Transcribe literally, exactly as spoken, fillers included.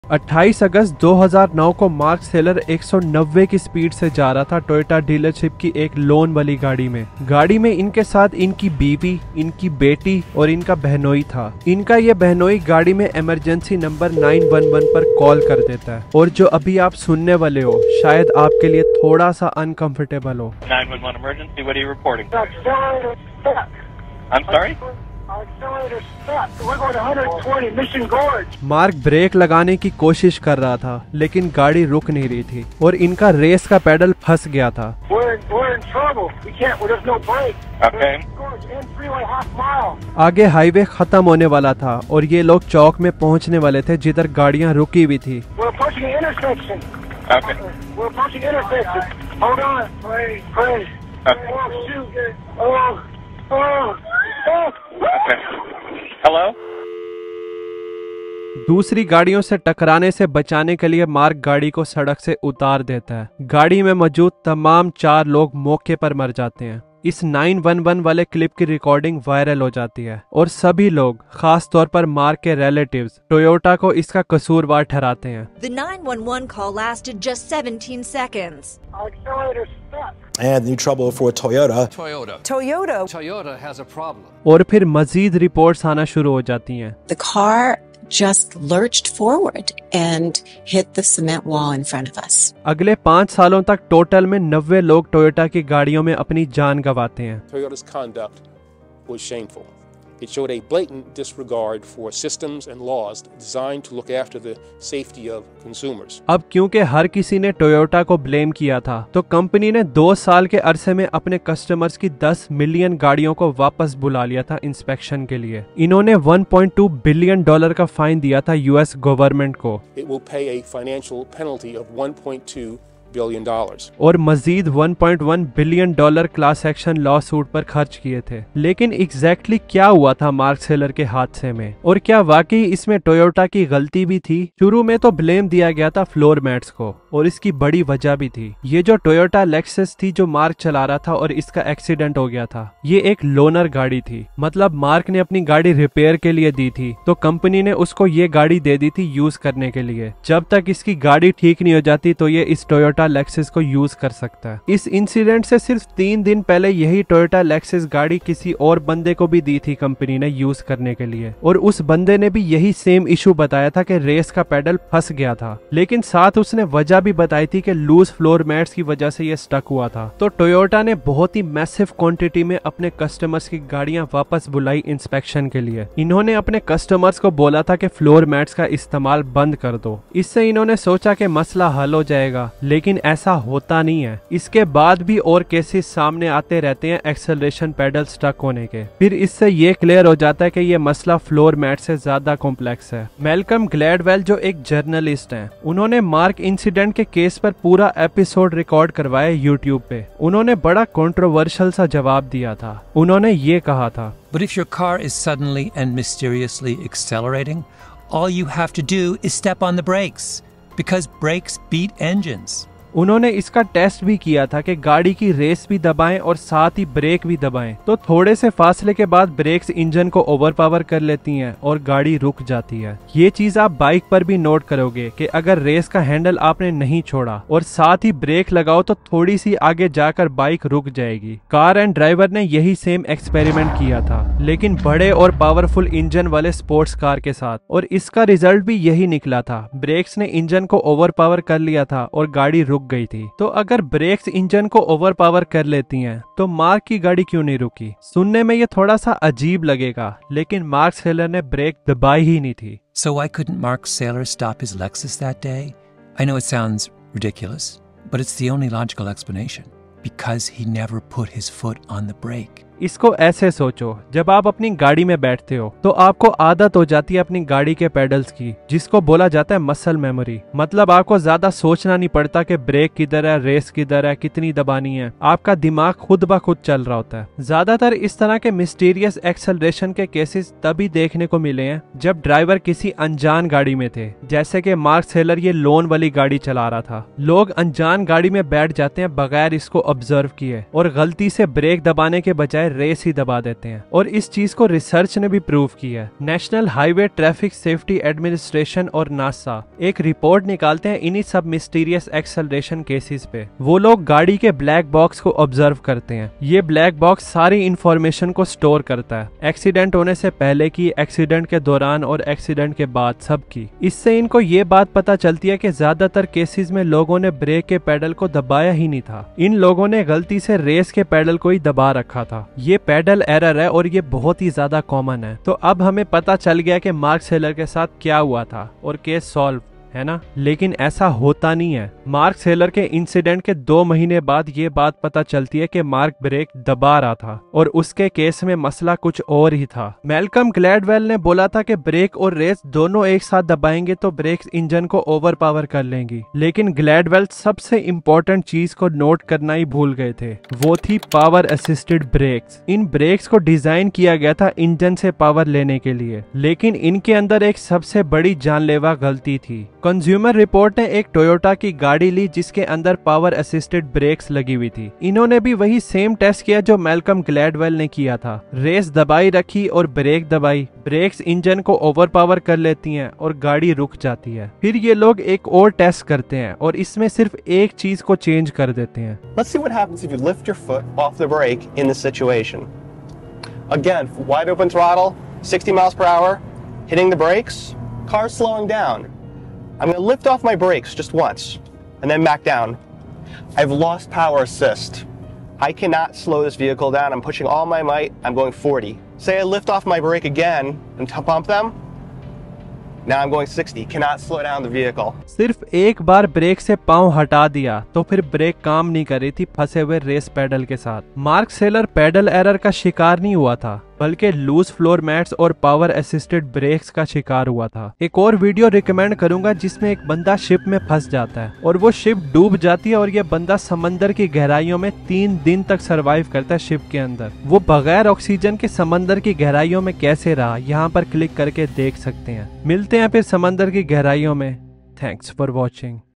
अट्ठाईस अगस्त दो हज़ार नौ को मार्क सेलर एक सौ नब्बे की स्पीड से जा रहा था टोयोटा डीलरशिप की एक लोन वाली गाड़ी में। गाड़ी में इनके साथ इनकी बीवी, इनकी बेटी और इनका बहनोई था। इनका ये बहनोई गाड़ी में इमरजेंसी नंबर नौ एक एक पर कॉल कर देता है और जो अभी आप सुनने वाले हो शायद आपके लिए थोड़ा सा अनकंफर्टेबल हो। nine one one emergency, what are you reporting? I'm sorry? Mark brake लगाने की कोशिश कर रहा था लेकिन गाड़ी रुक नहीं रही थी और इनका रेस का पेडल फंस गया था। Okay. आगे हाईवे खत्म होने वाला था और ये लोग चौक में पहुंचने वाले थे जिधर गाड़ियां रुकी हुई थी। Okay. Okay. Hello? दूसरी गाड़ियों से टकराने से बचाने के लिए मार्क गाड़ी को सड़क से उतार देता है। गाड़ी में मौजूद तमाम चार लोग मौके पर मर जाते हैं। इस नौ एक एक वाले क्लिप की रिकॉर्डिंग वायरल हो जाती है और सभी लोग, खास तौर पर मार्क के रिलेटिव्स, टोयोटा को इसका कसूरवार ठहराते हैं। The nine one one call lasted just seventeen seconds. And new trouble for Toyota. Toyota. Toyota. Toyota has a problem. और फिर मजीद रिपोर्ट्स आना शुरू हो जाती हैं। The car just lurched forward and hit the cement wall in front of us. अगले पाँच सालों तक टोटल में नब्बे लोग टोयोटा की गाड़ियों में अपनी जान गंवाते हैं। Toyota's conduct was shameful. It showed a blatant disregard for systems and laws designed to look after the safety of consumers. अब क्योंकि हर किसी ने टोयोटा को ब्लेम किया था तो कंपनी ने दो साल के अरसे में अपने कस्टमर्स की दस मिलियन गाड़ियों को वापस बुला लिया था इंस्पेक्शन के लिए। इन्होंने एक पॉइंट दो बिलियन डॉलर का फाइन दिया था यूएस गवर्नमेंट को। It will pay a financial penalty of one point two billion dollars. और मजीद एक पॉइंट एक billion dollar class action lawsuit पर खर्च किए थे। लेकिन एग्जैक्टली क्या हुआ था मार्क सेलर के हादसे में और क्या वाकई इसमें टोयोटा की गलती भी थी? शुरू में तो ब्लेम दिया गया था फ्लोर मैट्स को और इसकी बड़ी वजह भी थी। ये जो टोयोटा लेक्सस थी जो मार्क चला रहा था और इसका एक्सीडेंट हो गया था, ये एक लोनर गाड़ी थी। मतलब मार्क ने अपनी गाड़ी रिपेयर के लिए दी थी तो कंपनी ने उसको ये गाड़ी दे दी थी यूज करने के लिए। जब तक इसकी गाड़ी ठीक नहीं हो जाती तो ये इस टोयोटा लेक्सस को यूज कर सकता है। इस इंसिडेंट से सिर्फ तीन दिन पहले यही टोयोटा लेक्सस गाड़ी किसी और बंदे को भी दी थी कंपनी ने यूज करने के लिए और उस बंदे ने भी यही सेम इशू बताया था कि रेस का पेडल फंस गया था। लेकिन साथ उसने वजह भी बताई थी कि लूज फ्लोर मैट्स की वजह से ये स्टक हुआ था। तो टोयोटा ने बहुत ही मैसिव क्वांटिटी में अपने कस्टमर्स की गाड़ियां वापस बुलाई इंस्पेक्शन के लिए। इन्होंने अपने कस्टमर्स को बोला था कि फ्लोर मैट्स का इस्तेमाल बंद कर दो। इससे इन्होंने सोचा कि मसला हल हो जाएगा, लेकिन ऐसा होता नहीं है। इसके बाद भी और केसेस सामने आते रहते हैं एक्सेलरेशन पेडल स्टक होने के। फिर इससे ये क्लियर हो जाता है कि ये मसला फ्लोर मैट से ज्यादा कॉम्प्लेक्स है। मैल्कम ग्लैडवेल जो एक जर्नलिस्ट हैं, उन्होंने मार्क इंसिडेंट के केस पर पूरा एपिसोड रिकॉर्ड करवाया यूट्यूब पे। उन्होंने बड़ा कंट्रोवर्शियल सा जवाब दिया था। उन्होंने ये कहा था, But if your car is suddenly and mysteriously accelerating, all you have to do is step on the brakes, because brakes beat engines. उन्होंने इसका टेस्ट भी किया था कि गाड़ी की रेस भी दबाएं और साथ ही ब्रेक भी दबाएं तो थोड़े से फासले के बाद ब्रेक्स इंजन को ओवरपावर कर लेती हैं और गाड़ी रुक जाती है। ये चीज आप बाइक पर भी नोट करोगे कि अगर रेस का हैंडल आपने नहीं छोड़ा और साथ ही ब्रेक लगाओ तो थोड़ी सी आगे जाकर बाइक रुक जाएगी। कार एंड ड्राइवर ने यही सेम एक्सपेरिमेंट किया था लेकिन बड़े और पावरफुल इंजन वाले स्पोर्ट्स कार के साथ और इसका रिजल्ट भी यही निकला था। ब्रेक्स ने इंजन को ओवरपावर कर लिया था और गाड़ी रुक गई थी। तो अगर ब्रेक्स इंजन को ओवरपावर कर लेती हैं तो मार्क की गाड़ी क्यों नहीं रुकी? सुनने में ये थोड़ा सा अजीब लगेगा लेकिन मार्क सेलर ने ब्रेक दबाई ही नहीं थी। So why couldn't Mark Saylor stop his Lexus that day? I know it sounds ridiculous, but it's the only logical explanation. Because he never put his foot on the brake. इसको ऐसे सोचो, जब आप अपनी गाड़ी में बैठते हो तो आपको आदत हो जाती है अपनी गाड़ी के पेडल्स की, जिसको बोला जाता है मसल मेमोरी। मतलब आपको ज्यादा सोचना नहीं पड़ता कि ब्रेक किधर है, रेस किधर है, कितनी दबानी है। आपका दिमाग खुद ब खुद चल रहा होता है। ज्यादातर इस तरह के मिस्टीरियस एक्सेलरेशन के केसेस तभी देखने को मिले हैं जब ड्राइवर किसी अनजान गाड़ी में थे, जैसे कि मार्क सेलर ये लोन वाली गाड़ी चला रहा था। लोग अनजान गाड़ी में बैठ जाते हैं बगैर इसको ऑब्जर्व किए और गलती से ब्रेक दबाने के बजाय रेस ही दबा देते हैं। और इस चीज को रिसर्च ने भी प्रूव किया है। National highway traffic safety administration और नासा एक रिपोर्ट निकालते हैं इन्हीं सब मिस्टीरियस एक्सेलरेशन केसेस पे। वो लोग गाड़ी के ब्लैक बॉक्स को ऑब्जर्व करते हैं। ये ब्लैक बॉक्स सारी इंफॉर्मेशन को स्टोर करता है, एक्सीडेंट होने से पहले की, एक्सीडेंट के दौरान और एक्सीडेंट के बाद सब की। इससे इनको ये बात पता चलती है कि ज्यादातर केसेस में लोगों ने ब्रेक के पेडल को दबाया ही नहीं था। इन लोगों ने गलती से रेस के पेडल को ही दबा रखा था। ये पेडल एरर है और ये बहुत ही ज्यादा कॉमन है। तो अब हमें पता चल गया कि मार्क सेलर के साथ क्या हुआ था और केस सॉल्व, है ना। लेकिन ऐसा होता नहीं है। मार्क सेलर के इंसिडेंट के दो महीने बाद ये बात पता चलती है कि मार्क ब्रेक दबा रहा था और उसके केस में मसला कुछ और ही था। मैल्कम ग्लैडवेल ने बोला था कि ब्रेक और रेस दोनों एक साथ दबाएंगे तो ब्रेक्स इंजन को ओवरपावर कर लेंगी, लेकिन ग्लैडवेल सबसे इम्पोर्टेंट चीज को नोट करना ही भूल गए थे। वो थी पावर असिस्टेड ब्रेक्स। इन ब्रेक्स को डिजाइन किया गया था इंजन से पावर लेने के लिए, लेकिन इनके अंदर एक सबसे बड़ी जानलेवा गलती थी। कंज्यूमर रिपोर्ट ने एक टोयोटा की गाड़ी ली जिसके अंदर पावर असिस्टेड ब्रेक्स लगी हुई थी। इन्होंने भी वही सेम टेस्ट किया जो मैल्कम ग्लैडवेल ने किया था। रेस दबाई रखी और ब्रेक दबाई। ब्रेक्स इंजन को ओवरपावर कर लेती हैं और गाड़ी रुक जाती है। फिर ये लोग एक और टेस्ट करते हैं और इसमें सिर्फ एक चीज को चेंज कर देते हैं। Let's see what happens if you lift your foot off the brake in this situation. Again, wide open throttle, sixty miles per hour, hitting the brakes, car's slowing down. I'm going to lift off my brakes just once and then back down. I've lost power assist. I cannot slow this vehicle down. I'm pushing all my might. I'm going forty. Say I lift off my brake again and pump them. Now I'm going sixty. Cannot slow down the vehicle. सिर्फ एक बार break से पांव हटा दिया तो फिर break काम नहीं कर रही थी फंसे हुए रेस पेडल के साथ। मार्क सेलर पेडल एरर का शिकार नहीं हुआ था, बल्कि लूज फ्लोर मैट्स और पावर असिस्टेड ब्रेक्स का शिकार हुआ था। एक और वीडियो रिकमेंड करूंगा जिसमें एक बंदा शिप में फंस जाता है और वो शिप डूब जाती है और ये बंदा समंदर की गहराइयों में तीन दिन तक सरवाइव करता है शिप के अंदर। वो बगैर ऑक्सीजन के समंदर की गहराइयों में कैसे रहा, यहाँ पर क्लिक करके देख सकते हैं। मिलते हैं फिर समंदर की गहराइयों में। Thanks for watching.